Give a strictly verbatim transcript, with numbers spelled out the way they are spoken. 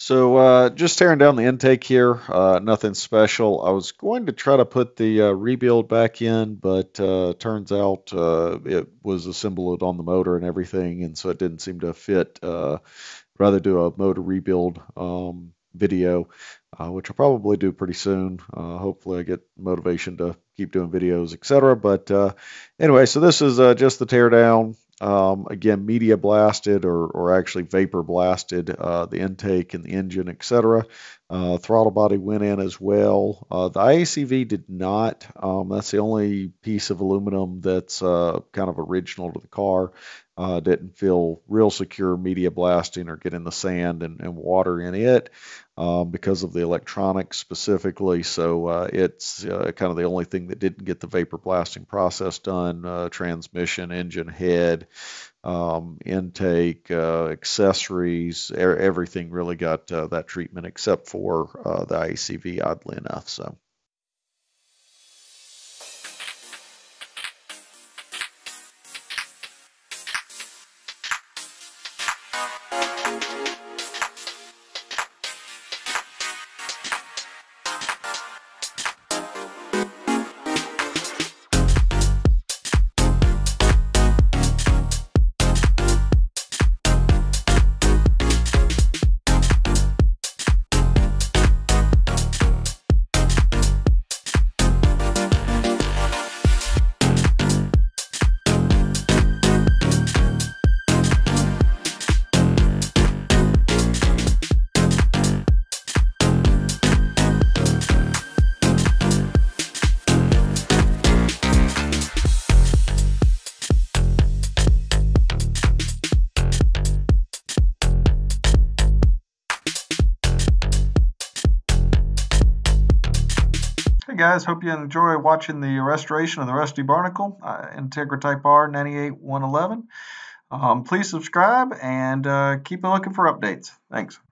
So uh, just tearing down the intake here, uh, nothing special. I was going to try to put the uh, rebuild back in, but uh, turns out uh, it was assembled on the motor and everything, and so it didn't seem to fit. Uh, rather do a motor rebuild um, video, uh, which I'll probably do pretty soon. Uh, hopefully I get motivation to keep doing videos, et cetera. But uh, anyway, so this is uh, just the teardown. Um, again, media blasted or, or actually vapor blasted uh, the intake and the engine, et cetera. Uh, throttle body went in as well. Uh, the I A C V did not. Um, that's the only piece of aluminum that's uh, kind of original to the car. Uh, didn't feel real secure media blasting or getting the sand and, and water in it um, because of the electronics specifically. So uh, it's uh, kind of the only thing that didn't get the vapor blasting process done. Uh, transmission, engine head, um, intake, uh, accessories, er everything really got uh, that treatment except for uh, the I A C V, oddly enough. So. Hey guys, hope you enjoy watching the restoration of the Rusty Barnacle, uh, Integra Type R ninety-eight one eleven. Um, please subscribe and uh, keep looking for updates. Thanks.